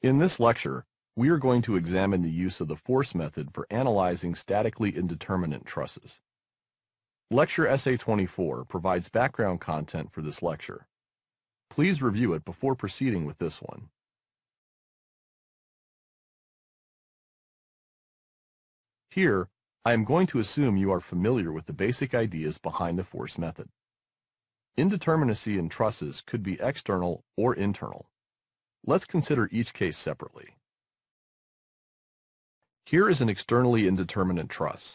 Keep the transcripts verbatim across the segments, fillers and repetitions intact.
In this lecture, we are going to examine the use of the force method for analyzing statically indeterminate trusses. Lecture S A twenty-four provides background content for this lecture. Please review it before proceeding with this one. Here, I am going to assume you are familiar with the basic ideas behind the force method. Indeterminacy in trusses could be external or internal. Let's consider each case separately. Here is an externally indeterminate truss.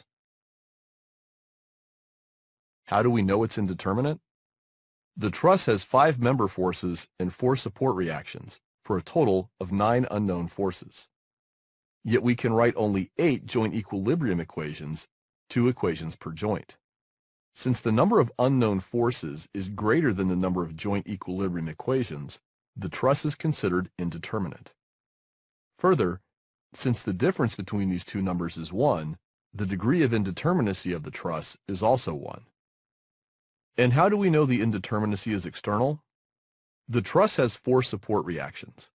How do we know it's indeterminate? The truss has five member forces and four support reactions, for a total of nine unknown forces. Yet we can write only eight joint equilibrium equations, two equations per joint. Since the number of unknown forces is greater than the number of joint equilibrium equations, the truss is considered indeterminate. Further, since the difference between these two numbers is one, the degree of indeterminacy of the truss is also one. And how do we know the indeterminacy is external? The truss has four support reactions.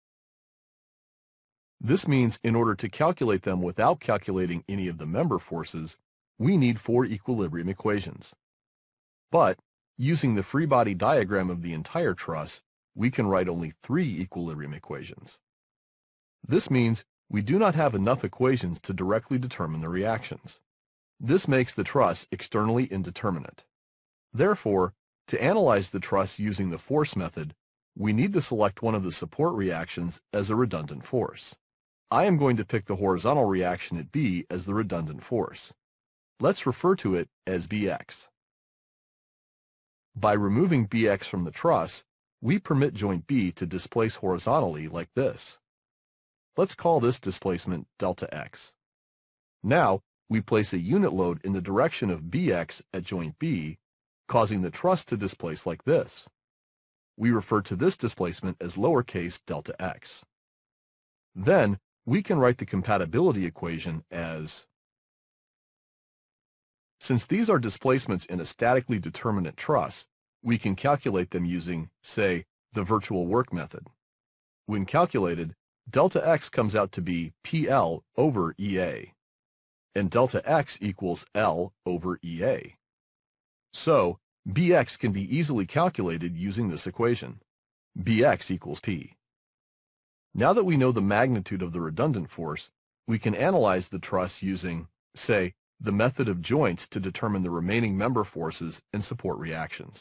This means in order to calculate them without calculating any of the member forces, we need four equilibrium equations. But, using the free body diagram of the entire truss, we can write only three equilibrium equations. This means we do not have enough equations to directly determine the reactions. This makes the truss externally indeterminate. Therefore, to analyze the truss using the force method, we need to select one of the support reactions as a redundant force. I am going to pick the horizontal reaction at B as the redundant force. Let's refer to it as B X. By removing B X from the truss, we permit joint B to displace horizontally like this. Let's call this displacement delta X. Now, we place a unit load in the direction of B X at joint B, causing the truss to displace like this. We refer to this displacement as lowercase delta x. Then, we can write the compatibility equation as, since these are displacements in a statically determinate truss, we can calculate them using, say, the virtual work method. When calculated, delta x comes out to be P L over E A, and delta x equals L over E A. So, B X can be easily calculated using this equation. B X equals P. Now that we know the magnitude of the redundant force, we can analyze the truss using, say, the method of joints to determine the remaining member forces and support reactions.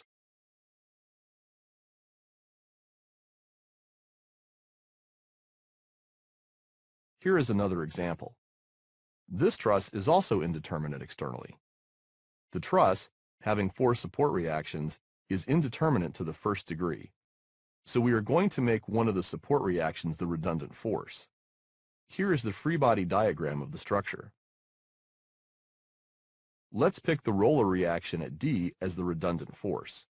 Here is another example. This truss is also indeterminate externally. The truss, having four support reactions, is indeterminate to the first degree. So we are going to make one of the support reactions the redundant force. Here is the free body diagram of the structure. Let's pick the roller reaction at D as the redundant force.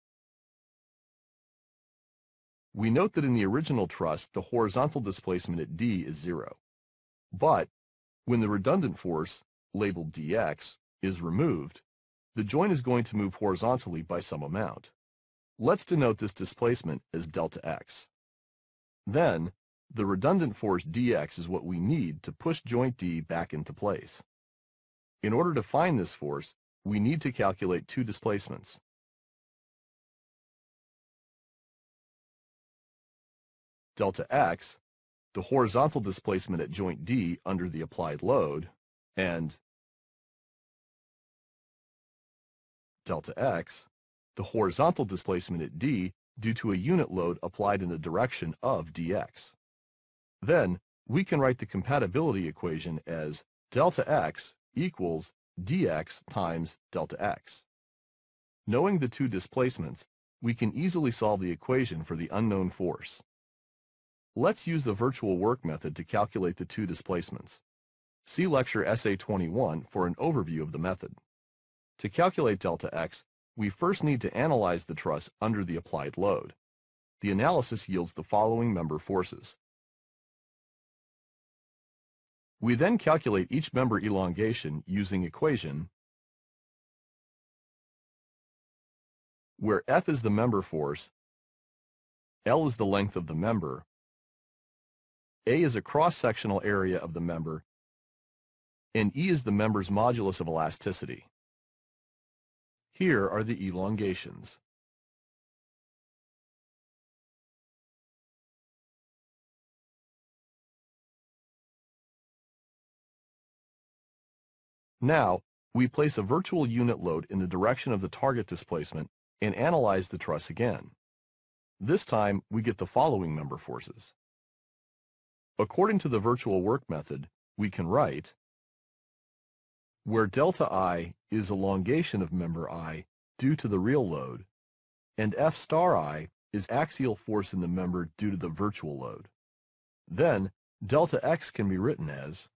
We note that in the original truss, the horizontal displacement at D is zero. But, when the redundant force, labeled D X, is removed, the joint is going to move horizontally by some amount. Let's denote this displacement as delta x. Then, the redundant force dx is what we need to push joint D back into place. In order to find this force, we need to calculate two displacements. Delta x, the horizontal displacement at joint D under the applied load, and delta x, the horizontal displacement at D due to a unit load applied in the direction of dx. Then, we can write the compatibility equation as delta x equals dx times delta x. Knowing the two displacements, we can easily solve the equation for the unknown force. Let's use the virtual work method to calculate the two displacements. See lecture S A twenty-one for an overview of the method. To calculate delta x, we first need to analyze the truss under the applied load. The analysis yields the following member forces. We then calculate each member elongation using equation where F is the member force, L is the length of the member, A is a cross-sectional area of the member, and E is the member's modulus of elasticity. Here are the elongations. Now, we place a virtual unit load in the direction of the target displacement and analyze the truss again. This time, we get the following member forces. According to the virtual work method, we can write where delta I is elongation of member I due to the real load, and F star I is axial force in the member due to the virtual load. Then, delta X can be written as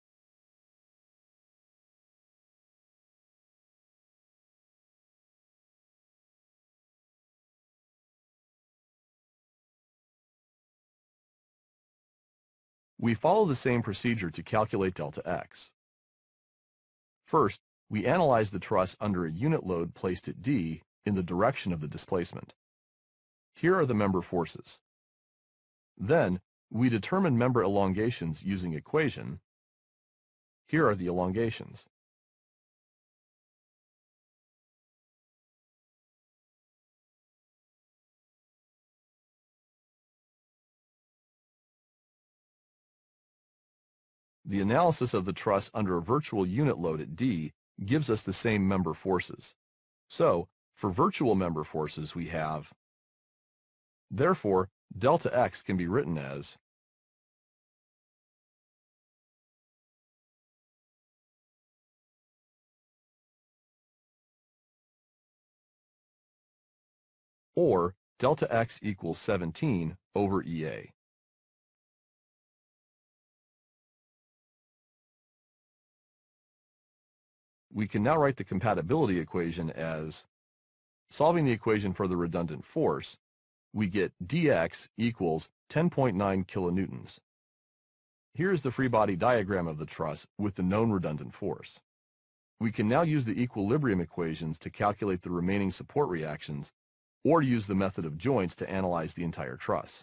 we follow the same procedure to calculate delta X. First, we analyze the truss under a unit load placed at D in the direction of the displacement. Here are the member forces. Then, we determine member elongations using equation. Here are the elongations. The analysis of the truss under a virtual unit load at D gives us the same member forces. So, for virtual member forces we have, therefore, delta X can be written as or delta X equals seventeen over E A. We can now write the compatibility equation as, solving the equation for the redundant force, we get dx equals ten point nine kilonewtons. Here is the free body diagram of the truss with the known redundant force. We can now use the equilibrium equations to calculate the remaining support reactions, or use the method of joints to analyze the entire truss.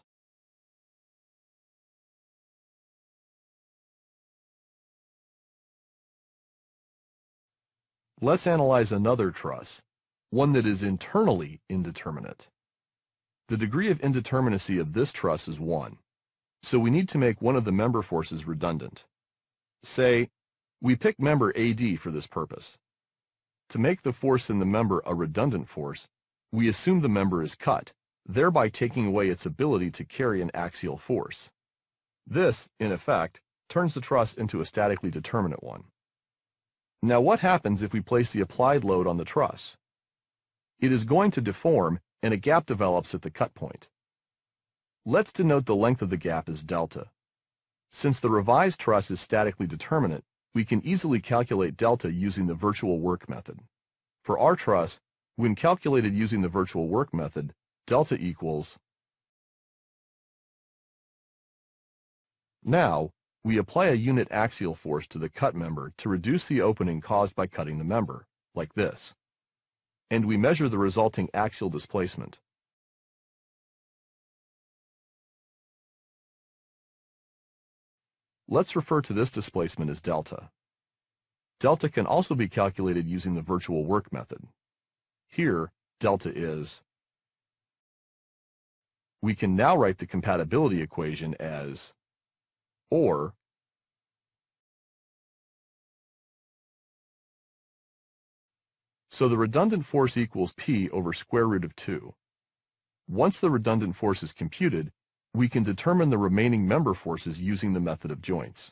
Let's analyze another truss, one that is internally indeterminate. The degree of indeterminacy of this truss is one, so we need to make one of the member forces redundant. Say, we pick member A D for this purpose. To make the force in the member a redundant force, we assume the member is cut, thereby taking away its ability to carry an axial force. This, in effect, turns the truss into a statically determinate one. Now what happens if we place the applied load on the truss? It is going to deform, and a gap develops at the cut point. Let's denote the length of the gap as delta. Since the revised truss is statically determinate, we can easily calculate delta using the virtual work method. For our truss, when calculated using the virtual work method, delta equals. Now, we apply a unit axial force to the cut member to reduce the opening caused by cutting the member, like this. And we measure the resulting axial displacement. Let's refer to this displacement as delta. Delta can also be calculated using the virtual work method. Here, delta is. We can now write the compatibility equation as or so the redundant force equals P over square root of two. Once the redundant force is computed, we can determine the remaining member forces using the method of joints.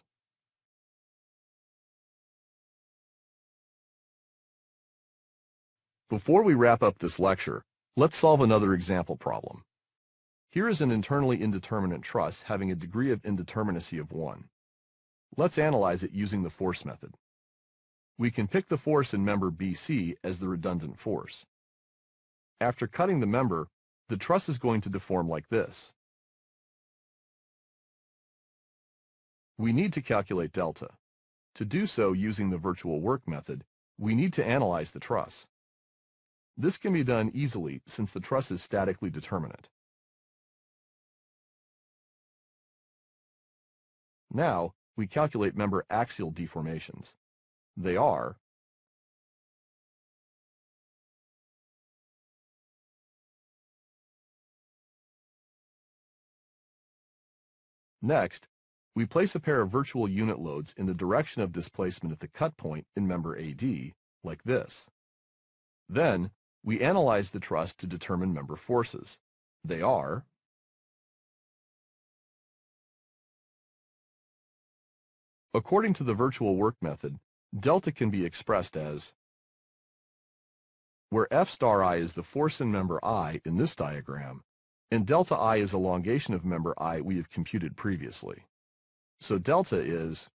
Before we wrap up this lecture, let's solve another example problem. Here is an internally indeterminate truss having a degree of indeterminacy of one. Let's analyze it using the force method. We can pick the force in member B C as the redundant force. After cutting the member, the truss is going to deform like this. We need to calculate delta. To do so using the virtual work method, we need to analyze the truss. This can be done easily since the truss is statically determinate. Now, we calculate member axial deformations. They are Next, we place a pair of virtual unit loads in the direction of displacement at the cut point in member A D, like this. Then, we analyze the truss to determine member forces. They are According to the virtual work method, delta can be expressed as, where F star I is the force in member I in this diagram, and delta I is elongation of member I we have computed previously. So delta is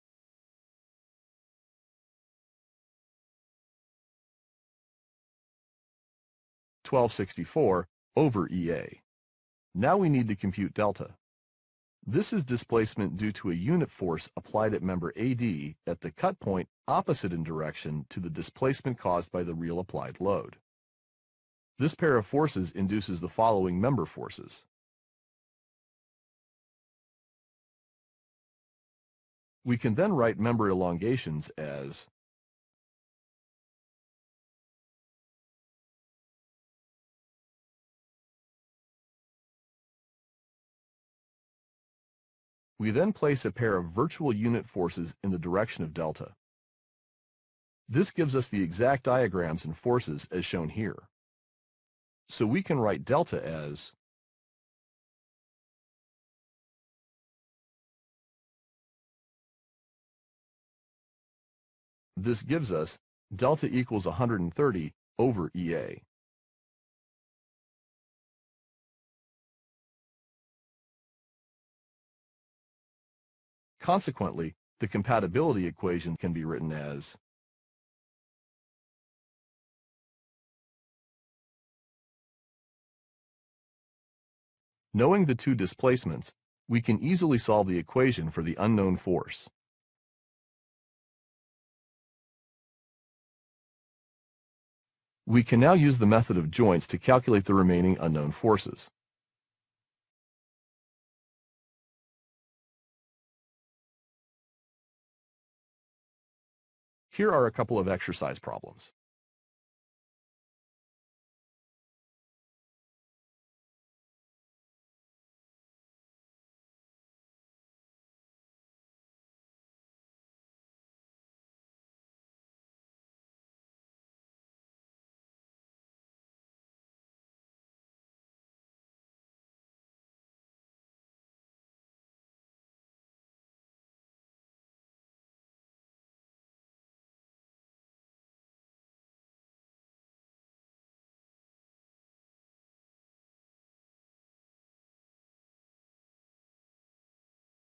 twelve sixty-four over E A. Now we need to compute delta. This is displacement due to a unit force applied at member A D at the cut point opposite in direction to the displacement caused by the real applied load. This pair of forces induces the following member forces. We can then write member elongations as We then place a pair of virtual unit forces in the direction of delta. This gives us the exact diagrams and forces as shown here. So we can write delta as This gives us delta equals one hundred thirty over E A. Consequently, the compatibility equation can be written as Knowing the two displacements, we can easily solve the equation for the unknown force. We can now use the method of joints to calculate the remaining unknown forces. Here are a couple of exercise problems.